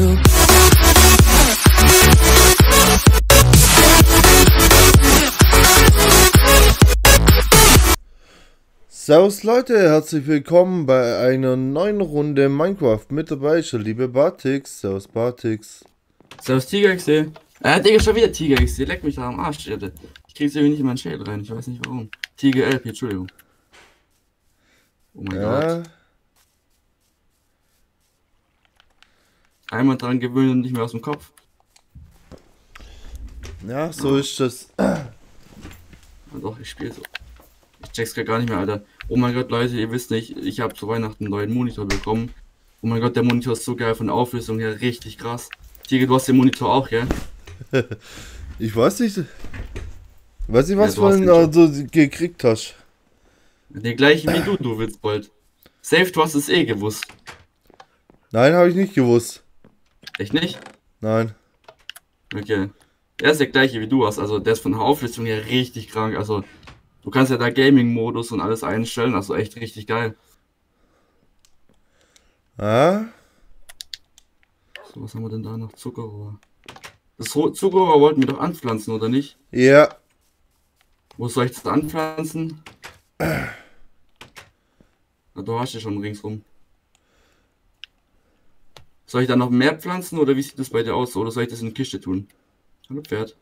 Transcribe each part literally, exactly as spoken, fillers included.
true. Servus Leute, herzlich willkommen bei einer neuen Runde Minecraft. Mit dabei ist der liebe Bartix. Servus Bartix. Servus Tiger-X-D. Äh, Digga, schon wieder Tiger-X-D. Leck mich da am Arsch, Alter. Ich krieg's irgendwie nicht in meinen Schädel rein. Ich weiß nicht warum. Tiger-L P, Entschuldigung. Oh mein Ja, Gott. Einmal dran gewöhnen und nicht mehr aus dem Kopf. ja, so ist das. Ja, doch, ich spiele so. Ich check's grad gar nicht mehr, Alter. Oh mein Gott, Leute, ihr wisst nicht, ich habe zu Weihnachten einen neuen Monitor bekommen. Oh mein Gott, der Monitor ist so geil von der Auflösung her, richtig krass. Tiger, du hast den Monitor auch, ja? Ich weiß nicht. Weiß nicht, was Ja, du hast du den also gekriegt hast. Den gleichen wie du, du Witzbold. Safe, du hast es eh gewusst. Nein, habe ich nicht gewusst. Echt nicht? Nein. Okay. Der ist der gleiche wie du hast, also der ist von der Auflistung her richtig krank. Also du kannst ja da Gaming-Modus und alles einstellen, also echt richtig geil. Ah, So, was haben wir denn da noch? Zuckerrohr. Das Ro- Zuckerrohr wollten wir doch anpflanzen, oder nicht? ja. Wo soll ich das anpflanzen? Na, du hast ja schon ringsrum. Soll ich da noch mehr pflanzen oder wie sieht das bei dir aus? Oder soll ich das in eine Kiste tun? Hallo Pferd.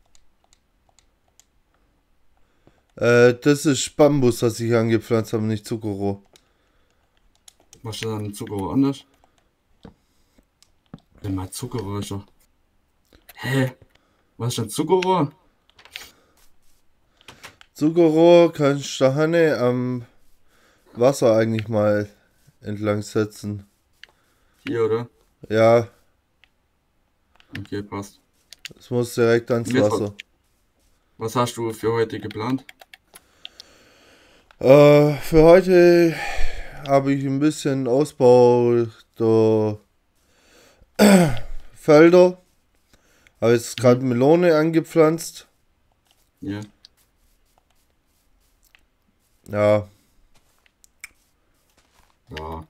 Äh, das ist Bambus, was ich angepflanzt habe, nicht Zuckerrohr. Machst du dann Zuckerrohr anders? Wenn mal Zuckerrohr ist doch. Hä? Was ist denn Zuckerrohr? Zuckerrohr kannst du Hanne am Wasser eigentlich mal entlang setzen. Hier, oder? Ja, Okay, passt. es muss direkt ans Jetzt Wasser. Was hast du für heute geplant? Äh, für heute habe ich ein bisschen Ausbau der Felder. Habe jetzt gerade Melone angepflanzt. Ja. Ja, Ja.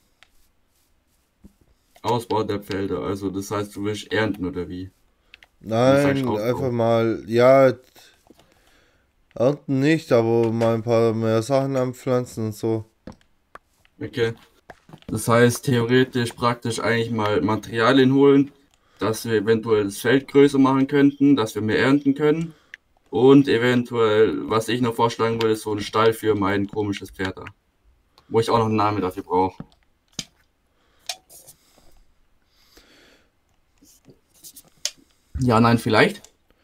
Ausbau der Felder, also das heißt, du willst ernten oder wie? sagst nein, Ausbau. einfach mal, ja, ernten nicht, aber mal ein paar mehr Sachen anpflanzen und so. Okay. Das heißt, theoretisch praktisch eigentlich mal Materialien holen, dass wir eventuell das Feld größer machen könnten, dass wir mehr ernten können. Und eventuell, was ich noch vorschlagen würde, ist so ein Stall für mein komisches Pferd da. Wo ich auch noch einen Namen dafür brauche. Ja, nein, vielleicht.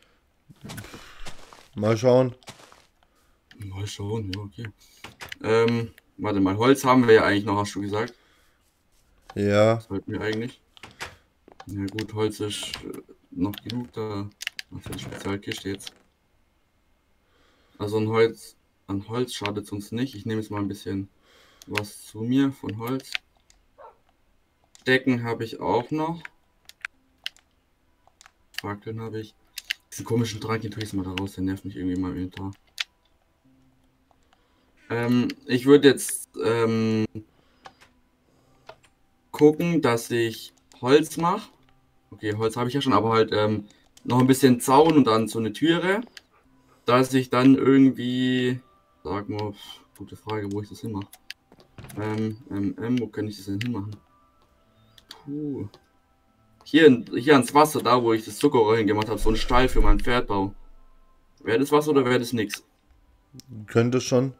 Mal schauen. Mal schauen, ja, okay. Ähm, warte mal, Holz haben wir ja eigentlich noch, hast du gesagt. Ja, Sollten wir eigentlich. Ja gut, Holz ist äh, noch genug da. Was für eine Spezialkiste jetzt. Also ein Holz, an Holz schadet es uns nicht. Ich nehme jetzt mal ein bisschen was zu mir von Holz. Decken habe ich auch noch. Fackeln habe ich. Diesen komischen Trank, den tue ich mal da raus, der nervt mich irgendwie mal im Inventar. Ähm, ich würde jetzt ähm, gucken, dass ich Holz mache. Okay, Holz habe ich ja schon, aber halt ähm, noch ein bisschen Zaun und dann so eine Türe. Dass ich dann irgendwie, sag mal, gute Frage, wo ich das hinmache. Ähm, ähm, ähm, wo kann ich das denn hinmachen? Puh. Hier, in- hier ans Wasser, da wo ich das Zuckerrohr hingemacht habe, so ein Stall für mein Pferdbau. Wäre das was oder wäre das nix? könnte schon.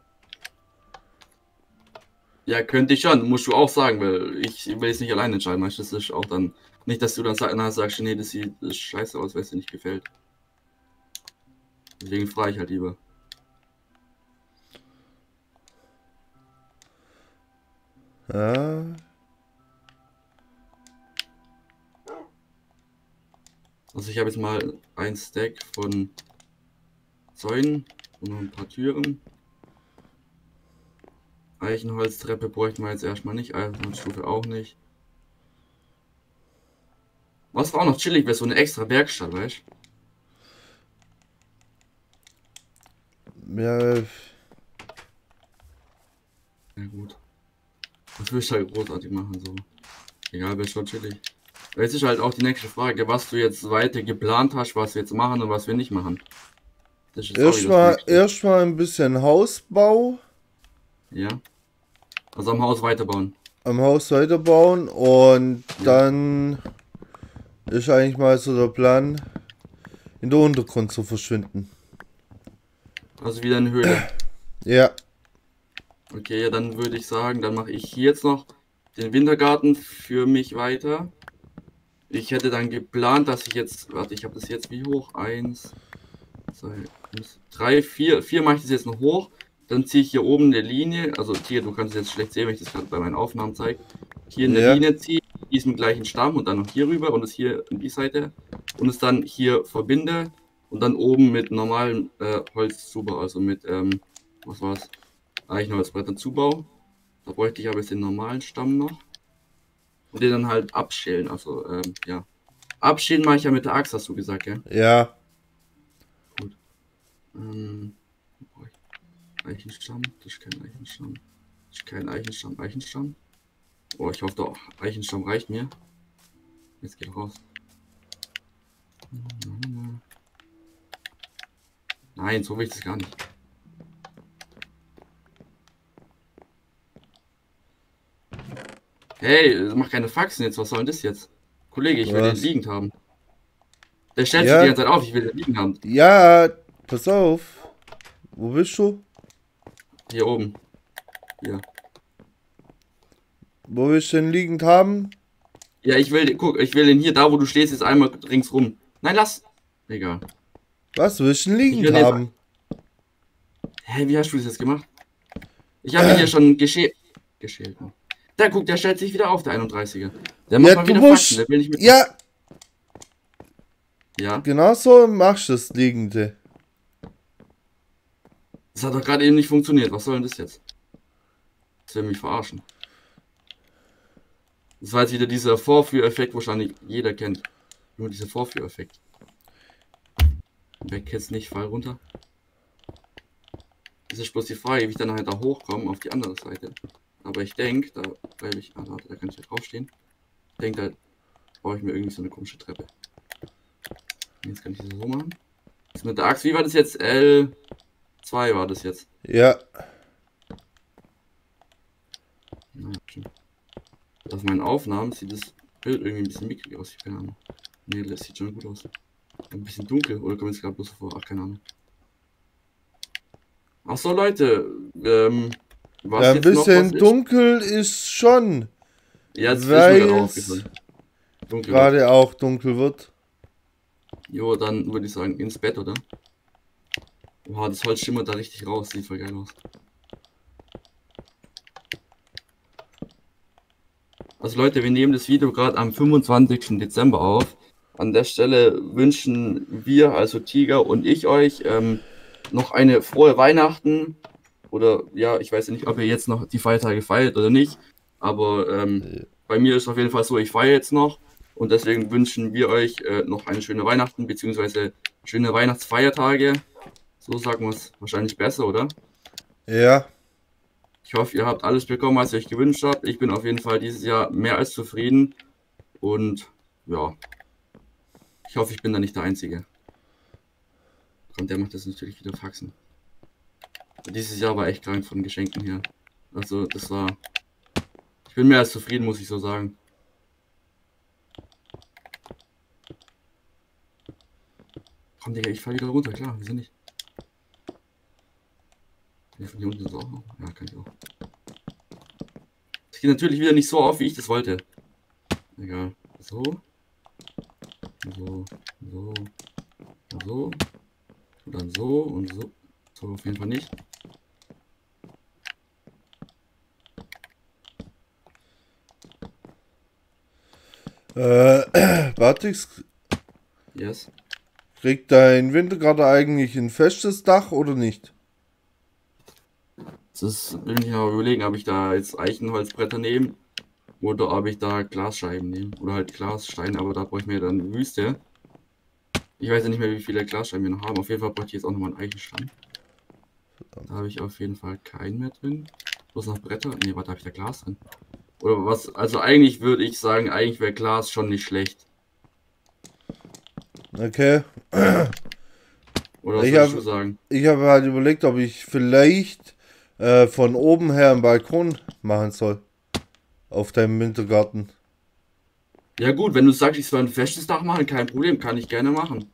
Ja, könnte ich schon, musst du auch sagen, weil ich will jetzt nicht alleine entscheiden, weißt du, das ist auch dann, nicht, dass du dann sag, na, sagst, nee, das sieht das ist scheiße aus, weil es dir nicht gefällt. Deswegen frage ich halt lieber. Ja, Also ich habe jetzt mal ein Stack von Zäunen und noch ein paar Türen. Eichenholztreppe bräuchten wir jetzt erstmal nicht, Eichenholzstufe auch nicht. Was auch noch chillig wäre, so eine extra Werkstatt, weißt du? ja, Ja gut. Was will ich halt großartig machen, so. Egal, wäre schon chillig. Jetzt ist halt auch die nächste Frage, was du jetzt weiter geplant hast, was wir jetzt machen und was wir nicht machen. Das ist jetzt auch wieder das Erstmal, nächste. erstmal ein bisschen Hausbau, Ja. Also am Haus weiterbauen. am Haus weiterbauen und Ja. dann ist eigentlich mal so der Plan, in der Untergrund zu verschwinden. Also wieder eine Höhle. Ja, Okay, ja, dann würde ich sagen, dann mache ich hier jetzt noch den Wintergarten für mich weiter. Ich hätte dann geplant, dass ich jetzt, warte, ich habe das jetzt wie hoch? Eins, zwei, drei, vier, vier mache ich das jetzt noch hoch. Dann ziehe ich hier oben eine Linie, also hier, du kannst es jetzt schlecht sehen, wenn ich das gerade bei meinen Aufnahmen zeige. Hier eine ja, Linie ziehe, diesem gleichen Stamm und dann noch hier rüber und es hier in die Seite und es dann hier verbinde und dann oben mit normalem äh, Holzzubau, also mit, ähm, was war's? Eichenholzbrettern Zubau. Da bräuchte ich aber jetzt den normalen Stamm noch. Und den dann halt abschälen, also, ähm, ja. Abschälen mache ich ja mit der Axt, hast du gesagt, ja? ja. Gut. Ähm, Eichenstamm, das ist kein Eichenstamm. Das ist kein Eichenstamm, Eichenstamm. Oh, ich hoffe doch, Eichenstamm reicht mir. Jetzt geht raus. Nein, so will ich das gar nicht. Hey, mach keine Faxen jetzt, was soll denn das jetzt? Kollege, ich will den Was? liegend haben. Der stellt sich Ja, die ganze Zeit auf, ich will den liegen haben. ja, pass auf. Wo bist du? Hier oben. Hier. Wo willst du denn liegend haben? Ja, ich will, guck, ich will den hier, da wo du stehst, jetzt einmal ringsrum. Nein, lass. Egal. Was willst du denn Ich liegend will den- haben? Hä, wie hast du das jetzt gemacht? Ich habe ihn hier schon geschält. Geschält. Ne? Da guck, der stellt sich wieder auf, der einunddreißiger. Der macht Ja, mal du wieder musst. Faxen, der will nicht mit. Ja, Ja, genau so machst du das Liegende. das hat doch gerade eben nicht funktioniert. Was soll denn das jetzt? Das will mich verarschen. Das war jetzt wieder dieser Vorführeffekt, wahrscheinlich jeder kennt. Nur dieser Vorführeffekt. Wer kennt's nicht? Fall runter. Das ist bloß die Frage, wie ich dann halt da hochkomme auf die andere Seite. Aber ich denke, da bleibe ich. Ah, da kann ich ja draufstehen. Ich denke, da baue ich mir irgendwie so eine komische Treppe. Jetzt kann ich das so machen. Das mit der Axt, wie war das jetzt? L zwei war das jetzt. Ja, Naja, stimmt. Auf meinen Aufnahmen sieht das Bild irgendwie ein bisschen mickrig aus. Keine Ahnung. Nee, das sieht schon gut aus. Ein bisschen dunkel. Oder kommt es gerade bloß so vor? Ach, keine Ahnung. Ach so, Leute. Ähm, was ja ein jetzt noch bisschen was ist? dunkel ist schon, Ja, jetzt ist mir weil gerade es aufgefallen. Dunkel. gerade auch dunkel wird. Jo, dann würde ich sagen ins Bett, oder? Boah, das Holz schimmert da richtig raus. Sieht voll geil aus. Also Leute, wir nehmen das Video gerade am fünfundzwanzigsten Dezember auf. An der Stelle wünschen wir, also Tiger und ich euch, ähm, noch eine frohe Weihnachten. Oder ja, ich weiß ja nicht, ob ihr jetzt noch die Feiertage feiert oder nicht. Aber ähm, bei mir ist auf jeden Fall so, ich feiere jetzt noch. Und deswegen wünschen wir euch äh, noch eine schöne Weihnachten, beziehungsweise schöne Weihnachtsfeiertage. So sagen wir es wahrscheinlich besser, oder? Ja, Ich hoffe, ihr habt alles bekommen, was ihr euch gewünscht habt. Ich bin auf jeden Fall dieses Jahr mehr als zufrieden. Und ja, ich hoffe, ich bin da nicht der Einzige. Und der macht das natürlich wieder Faxen. Dieses Jahr war echt krank von Geschenken her. Also das war... Ich bin mehr als zufrieden, muss ich so sagen. Komm, Digga, ich fall wieder runter, klar, wieso nicht? Ja, von hier unten ist es auch noch. Ja, kann ich auch. Das geht natürlich wieder nicht so auf, wie ich das wollte. Egal. So. So. So. So. Und dann so und so. So auf jeden Fall nicht. äh, Batix, Yes. kriegt dein Wintergarten eigentlich ein festes Dach oder nicht? Das bin ich mal überlegen, ob ich da jetzt Eichenholzbretter nehme oder ob ich da Glasscheiben nehme. Oder halt Glassteine, aber da brauche ich mir dann Wüste. Ich weiß ja nicht mehr, wie viele Glasscheiben wir noch haben. Auf jeden Fall brauche ich jetzt auch nochmal einen Eichenstein. Da habe ich auf jeden Fall keinen mehr drin. Bloß noch Bretter. Ne, warte, habe ich da Glas drin? Oder was? Also eigentlich würde ich sagen, eigentlich wäre Glas schon nicht schlecht. Okay. Oder was Ich würdest du habe sagen? ich hab halt überlegt, ob ich vielleicht äh, von oben her einen Balkon machen soll. Auf deinem Wintergarten. Ja gut, wenn du sagst, ich soll ein festes Dach machen, kein Problem, kann ich gerne machen.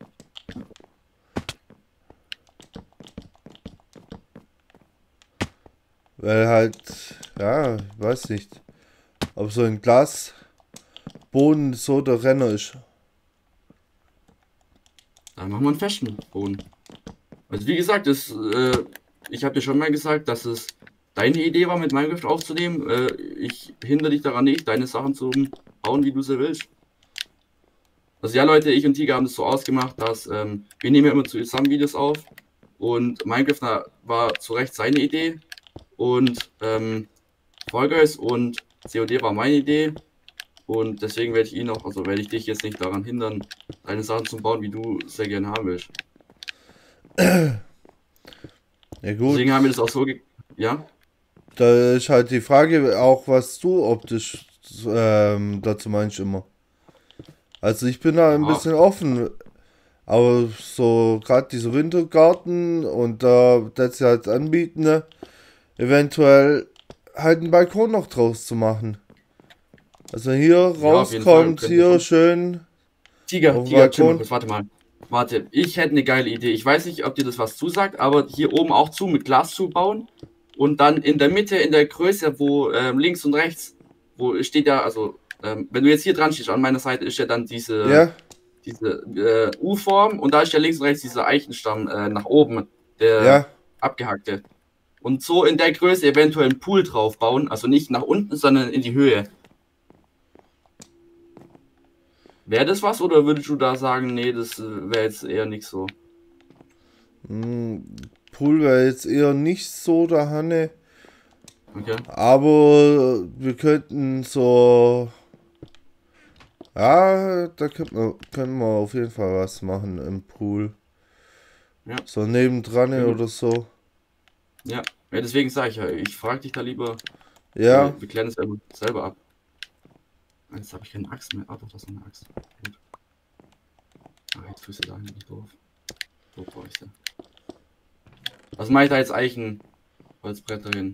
Weil halt, ja, ich weiß nicht, ob so ein Glasboden so der Renner ist. Dann machen wir einen festen Boden. Also wie gesagt, das, äh, ich habe dir schon mal gesagt, dass es deine Idee war, mit Minecraft aufzunehmen. Äh, ich hindere dich daran nicht, deine Sachen zu bauen, wie du sie willst. Also ja, Leute, ich und Tiger haben das so ausgemacht, dass ähm, wir nehmen ja immer zusammen Videos auf und Minecraft na, war zu Recht seine Idee und ähm, Fall Guys und C O D war meine Idee und deswegen werde ich ihn auch, also werde ich dich jetzt nicht daran hindern, deine Sachen zu bauen, wie du sehr gerne haben willst. Ja gut, Deswegen haben wir das auch so, ge ja. da ist halt die Frage auch, was du optisch ähm, dazu meinst immer. Also ich bin da ein Ja, bisschen offen, aber so gerade dieser Wintergarten und da das sie halt anbieten, ne, eventuell halt einen Balkon noch draus zu machen. Also hier ja, auf jeden Fall. rauskommt, Können wir hier schon. schön Tiger, auf dem Tiger, chill mal Balkon. kurz, warte mal. Warte, ich hätte eine geile Idee. Ich weiß nicht, ob dir das was zusagt, aber hier oben auch zu mit Glas zubauen und dann in der Mitte, in der Größe, wo ähm, links und rechts, wo steht ja, also ähm, wenn du jetzt hier dran stehst, an meiner Seite ist ja dann diese, Ja, diese äh, U-Form und da ist ja links und rechts dieser Eichenstamm äh, nach oben, der ja. abgehackte. Und so in der Größe eventuell einen Pool drauf bauen, also nicht nach unten, sondern in die Höhe. Wäre das was oder würdest du da sagen, nee, das äh, wäre jetzt eher nicht so? Hm, Pool wäre jetzt eher nicht so der Hanne, Okay. aber wir könnten so, ja, da könnten wir, können wir auf jeden Fall was machen im Pool. Ja. So nebendran Können oder so. Ja. Ja, deswegen sage ich ja, ich frage dich da lieber, Ja, wir, wir klären es selber, selber ab. Jetzt habe ich keine Axt mehr. Ah, doch, das ist eine Axt. Gut. Ah, jetzt fühlst du da nicht doof. So brauche ich sie. Was mache ich da jetzt Eichenholzbretter hin?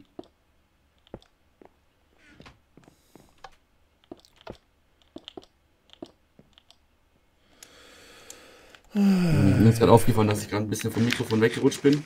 Hm, Mir ist gerade aufgefallen, dass ich gerade ein bisschen vom Mikrofon weggerutscht bin.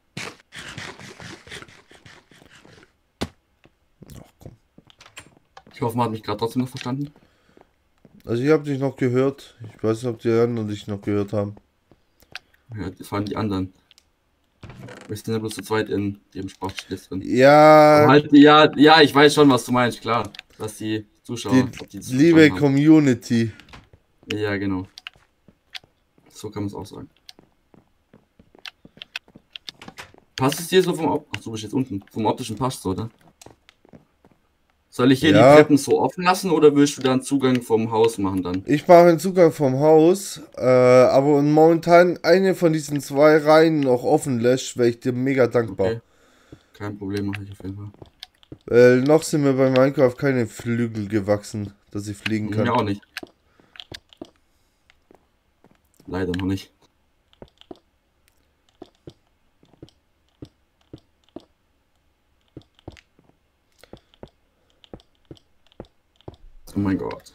ach komm. Ich hoffe, man hat mich gerade trotzdem noch verstanden. Also ich habe dich noch gehört. Ich weiß nicht, ob die anderen dich noch gehört haben. Ja, das waren die anderen. Wir sind ja bloß zu zweit in dem Sprachschnitt drin. Aber Ja, halt, ja, ja, ich weiß schon, was du meinst, klar. Dass die die Zuschauer, ob die das liebe verstanden haben. Community. Ja, genau. So kann man es auch sagen. Passt es dir so vom Op Ach, du bist jetzt unten. Vom optischen passt so, oder? Soll ich hier die Ja, Treppen so offen lassen oder willst du dann Zugang vom Haus machen dann? ich mache einen Zugang vom Haus, äh, aber momentan eine von diesen zwei Reihen noch offen lässt, wäre ich dir mega dankbar. Okay, kein Problem, mache ich auf jeden Fall. Weil noch sind mir bei Minecraft keine Flügel gewachsen, dass ich fliegen Mir kann. auch nicht. Leider noch nicht. Oh mein Gott.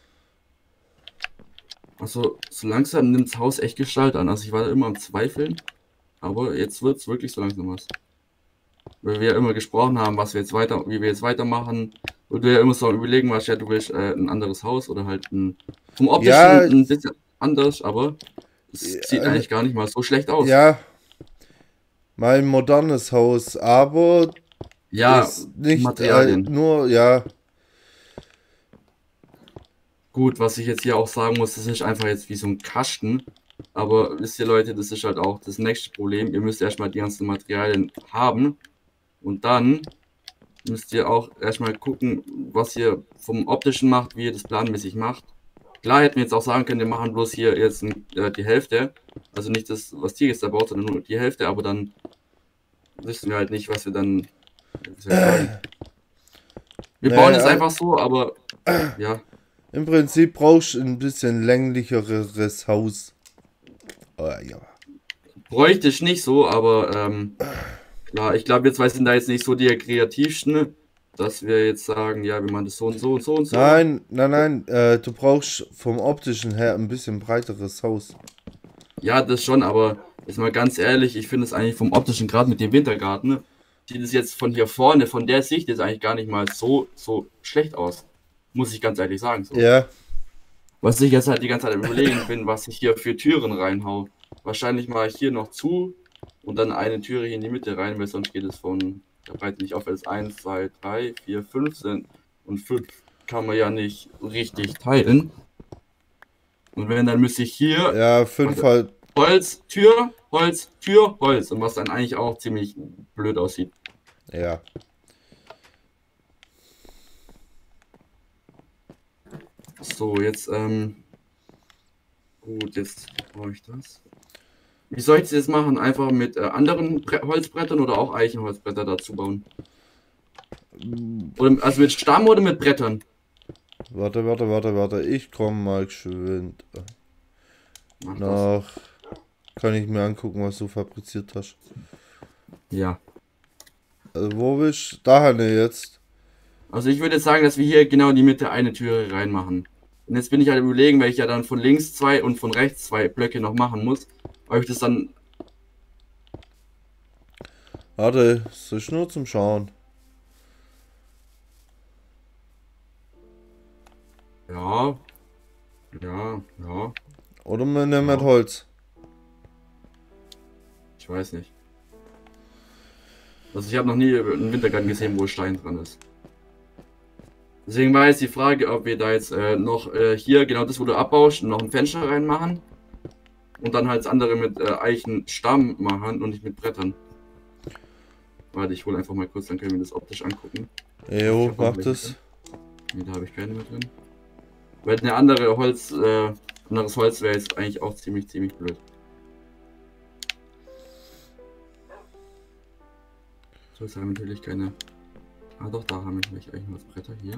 Also, so langsam nimmt das Haus echt Gestalt an. Also ich war da immer am Zweifeln, aber jetzt wird es wirklich so langsam was. Weil wir ja immer gesprochen haben, was wir jetzt weiter, wie wir jetzt weitermachen. Und du ja immer so am überlegen warst, ja, du willst äh, ein anderes Haus oder halt ein, vom optischen Ja, ein bisschen anders, aber es sieht äh, eigentlich gar nicht mal so schlecht aus. ja, mein modernes Haus, aber Ja, ist nicht äh, Materialien. nur, ja, Gut, was ich jetzt hier auch sagen muss, das ist einfach jetzt wie so ein Kasten. Aber wisst ihr Leute, das ist halt auch das nächste Problem. Ihr müsst erstmal die ganzen Materialien haben und dann müsst ihr auch erstmal gucken, was ihr vom optischen macht, wie ihr das planmäßig macht. Klar hätten wir jetzt auch sagen können, wir machen bloß hier jetzt äh, die Hälfte. Also nicht das, was Tier jetzt da baut, sondern nur die Hälfte, aber dann wissen wir halt nicht, was wir dann, wie soll ich sagen, Wir Nee, bauen es äh, einfach so, aber ja, im Prinzip brauchst du ein bisschen länglicheres Haus. Oh, ja. bräuchte ich nicht so, aber ähm, klar, ich glaube, wir zwei sind da jetzt nicht so die kreativsten, dass wir jetzt sagen, ja, wir machen das so und so und so und so. Nein, nein, nein, äh, du brauchst vom optischen her ein bisschen breiteres Haus. Ja, das schon, aber jetzt mal ganz ehrlich, ich finde es eigentlich vom optischen, gerade mit dem Wintergarten, ne, sieht es jetzt von hier vorne, von der Sicht jetzt eigentlich gar nicht mal so, so schlecht aus. Muss ich ganz ehrlich sagen, so. Ja, Was ich jetzt halt die ganze Zeit am Überlegen bin, was ich hier für Türen reinhau. Wahrscheinlich mache ich hier noch zu und dann eine Türe hier in die Mitte rein, weil sonst geht es von der Breite nicht auf, weil es eins, zwei, drei, vier, fünf sind. Und fünf kann man ja nicht richtig teilen. Und wenn, dann müsste ich hier, ja, fünf warte, halt. Holz, Tür, Holz, Tür, Holz. Und was dann eigentlich auch ziemlich blöd aussieht. Ja. So, jetzt, ähm, gut, jetzt brauche ich das. Wie soll ich das jetzt machen? Einfach mit äh, anderen Bre Holzbrettern oder auch Eichenholzbretter dazu bauen? Oder, also mit Stamm oder mit Brettern? Warte, warte, warte, warte. Ich komme mal geschwind Mach das. nach. Kann ich mir angucken, was du fabriziert hast. Ja. Also, wo bist du? Da, ne, jetzt. Also ich würde jetzt sagen, dass wir hier genau in die Mitte eine Türe reinmachen. Und jetzt bin ich halt am Überlegen, weil ich ja dann von links zwei und von rechts zwei Blöcke noch machen muss. Ob ich das dann... Warte, das ist nur zum Schauen. Ja. Ja, ja. Oder man nimmt Ja. mit Holz. Ich weiß nicht. Also ich habe noch nie einen Wintergarten gesehen, wo Stein dran ist. Deswegen war jetzt die Frage, ob wir da jetzt äh, noch äh, hier genau das, wo du abbaust, noch ein Fenster reinmachen. Und dann halt das andere mit äh, Eichenstamm machen und nicht mit Brettern. Warte, ich hole einfach mal kurz, dann können wir das optisch angucken. Jo, hab noch mach welche das. drin. Nee, da habe ich keine mehr drin. Weil eine andere Holz, äh, anderes Holz wäre jetzt eigentlich auch ziemlich, ziemlich blöd. So, jetzt haben wir natürlich keine... Ah doch, da haben wir nämlich eigentlich Bretter hier.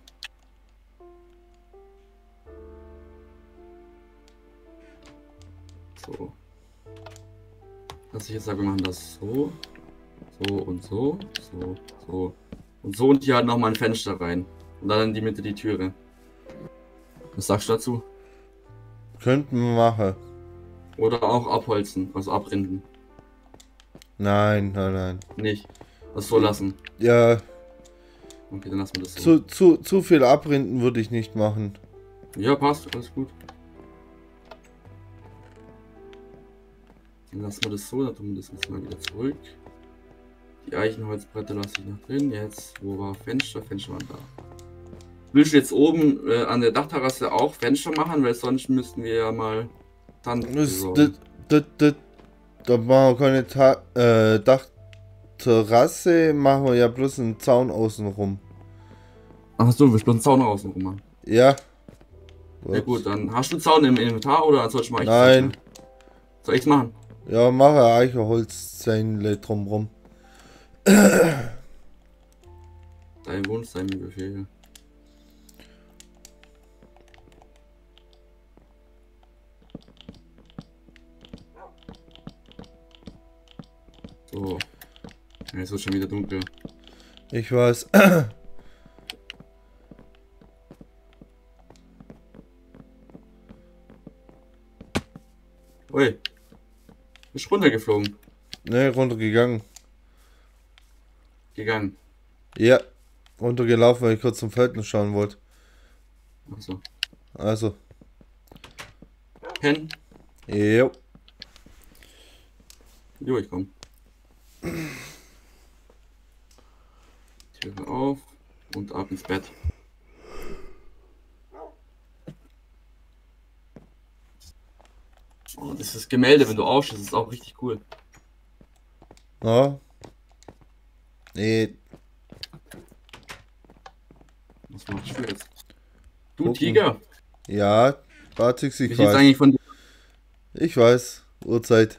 So. Dass ich jetzt sage, wir machen das so, so und so, so, so und so und hier halt nochmal ein Fenster rein. Und dann in die Mitte die Türe. Was sagst du dazu? Könnten wir machen. Oder auch abholzen, also abrinden. Nein, nein, nein. Nicht. Das so lassen. Ja, Okay, dann lassen wir das so. zu, zu, zu viel abrinden würde ich nicht machen. Ja, passt, alles gut. Dann lassen wir das so, dann tun wir das jetzt mal wieder zurück. Die Eichenholzbretter lasse ich noch drin. Jetzt, wo war Fenster? Fenster waren da. Willst du jetzt oben äh, an der Dachterrasse auch Fenster machen? Weil sonst müssten wir ja mal Sand Das, besorgen. das, das, das, da machen wir keine Ta äh, Dachterrasse, machen wir ja bloß einen Zaun außenrum. Ach so, wir bloß einen Zaun außen rum machen. Ja. Ja gut, dann hast du einen Zaun im Inventar oder soll ich mal ich Nein. Soll ich's machen? Ja, mache Eichenholzzähnle drumrum. Dein Wunsch, dein Befehl. So. Jetzt wird schon wieder dunkel. Ich weiß. Ui. Bist runtergeflogen. Ne, runtergegangen. Gegangen. Ja. Runtergelaufen, weil ich kurz zum Feld noch schauen wollte. Achso. Also. Pen. Jo. Jo, ich komm. Türe auf und ab ins Bett. Oh, das ist Gemälde, wenn du aufstehst, ist auch richtig cool. Ja. Nee. Was machst du jetzt? Du Gucken. Tiger! Ja. Batix, Wie ich sieht's weiß. eigentlich von dir? Ich weiß. Uhrzeit.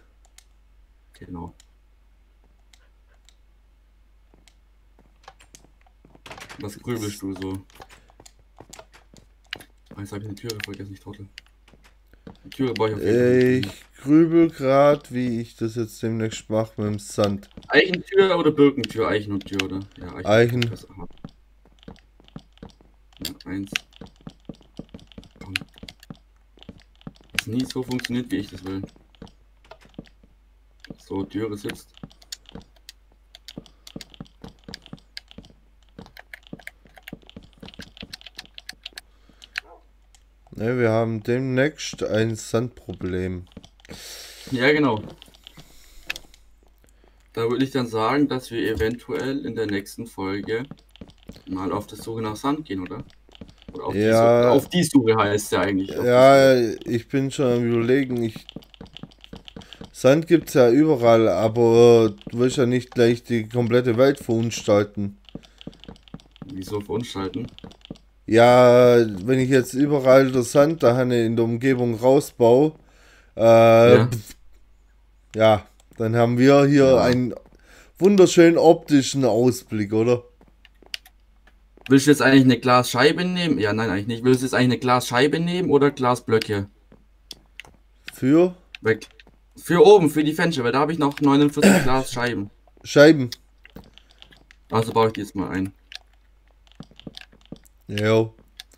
Genau. Was grübelst du so? Ah, jetzt habe ich eine Türe vergessen, ich trottel. Die Türe baue ich auf jeden Fall. Ich grübel gerade, wie ich das jetzt demnächst mache mit dem Sand. Eichentür oder Birkentür? Eichen und Tür, oder? Ja, Eichen. Besser haben. Ja, eins. Komm. Das nie so funktioniert, wie ich das will. So, Türe sitzt. Ne, wir haben demnächst ein Sandproblem. Ja, genau. Da würde ich dann sagen, dass wir eventuell in der nächsten Folge mal auf die Suche nach Sand gehen, oder? Oder auf, Ja, die, Suche, auf die Suche heißt es ja eigentlich. Ja, ich bin schon am Überlegen. Ich, Sand gibt es ja überall, aber du willst ja nicht gleich die komplette Welt verunstalten. Wieso verunstalten? Ja, wenn ich jetzt überall das Sand da in der Umgebung rausbaue, äh, Ja. ja, dann haben wir hier Ja. einen wunderschönen optischen Ausblick, oder? Willst du jetzt eigentlich eine Glasscheibe nehmen? Ja, nein, eigentlich nicht. Willst du jetzt eigentlich eine Glasscheibe nehmen oder Glasblöcke? Für Weg. Für oben, für die Fenster, weil da habe ich noch neunundvierzig Glasscheiben. Scheiben. Also baue ich die jetzt mal ein. Jo.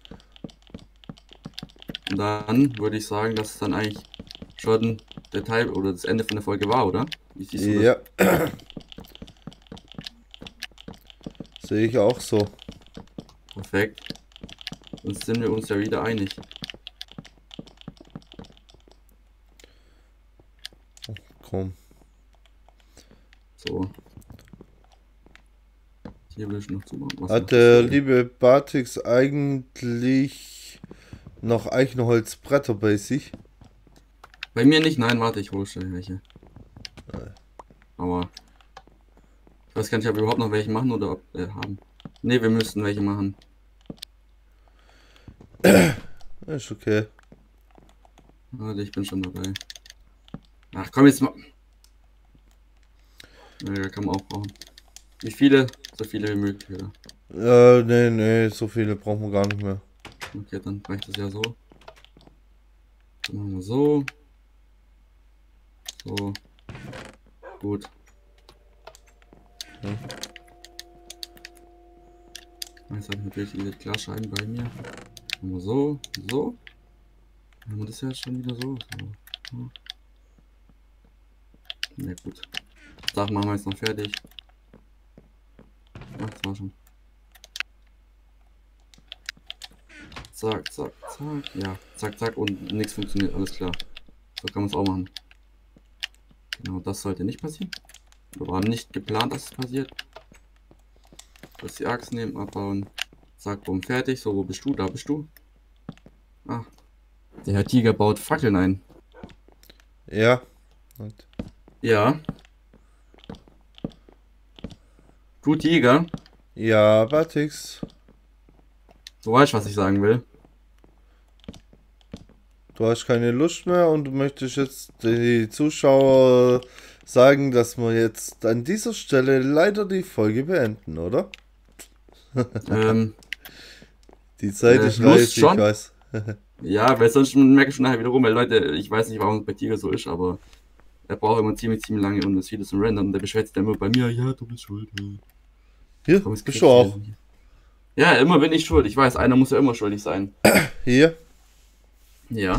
Und dann würde ich sagen, dass es dann eigentlich schon der Teil oder das Ende von der Folge war, oder? Wie siehst du Ja. Sehe ich auch so. Perfekt. Sonst sind wir uns ja wieder einig. Komm. So. Hier will ich noch zumachen. Was Hat noch der so? liebe Batix eigentlich noch Eichenholzbretter bei sich? Bei mir nicht, nein, warte, ich hole schnell welche. Aber ich weiß gar nicht, ob wir überhaupt noch welche machen oder ob äh, haben. Ne, wir müssten welche machen. Ist okay. Warte, ich bin schon dabei. Ach komm jetzt mal. Ja, kann man auch brauchen. Wie viele? So viele wie möglich, oder? Äh, nee, nee, so viele brauchen wir gar nicht mehr. Okay, dann reicht das ja so. Dann machen wir so. So. Gut. Ja. Jetzt habe ich natürlich diese Glasscheiben bei mir. Machen wir so. So. Dann haben wir das ja schon wieder so. so. so. Na ja, gut. Sachen machen wir jetzt noch fertig. Ach, das war schon. Zack, zack, zack. Ja, zack, zack und nichts funktioniert. Alles klar. So kann man es auch machen. Genau, das sollte nicht passieren. Wir waren nicht geplant, dass es passiert. Kurz die Axt nehmen, abbauen. Zack, bumm, fertig. So, wo bist du? Da bist du. Ah. Der Herr Tiger baut Fackeln ein. Ja. Und Ja. Du Tiger. ja, Batix. Du weißt, was ich sagen will. Du hast keine Lust mehr und du möchtest jetzt die Zuschauer sagen, dass wir jetzt an dieser Stelle leider die Folge beenden, oder? ähm, Die Zeit Äh, ist Lust reif, ich schon. weiß. ja, weil sonst merke ich schon nachher wieder rum, weil Leute, ich weiß nicht, warum es bei Tiger so ist, aber er braucht immer ziemlich, ziemlich lange, um das Video zu rendern. Und der beschwert sich dann immer bei mir, ja, du bist schuld. Ja. Hier, Komm, jetzt bist kriegst du auch. hin. Ja, immer bin ich schuld. Ich weiß, einer muss ja immer schuldig sein. Hier. Ja.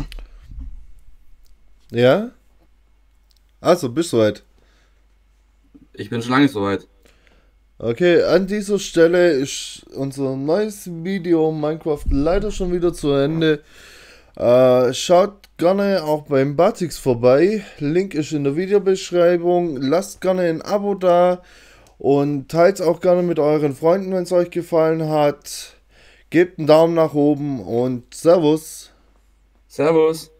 Ja. Also, bist du soweit. Ich bin schon lange soweit. Okay, an dieser Stelle ist unser neues Video Minecraft leider schon wieder zu Ende. Äh, schaut gerne auch beim Batix vorbei. Link ist in der Videobeschreibung. Lasst gerne ein Abo da und teilt auch gerne mit euren Freunden, wenn es euch gefallen hat. Gebt einen Daumen nach oben und Servus. Servus.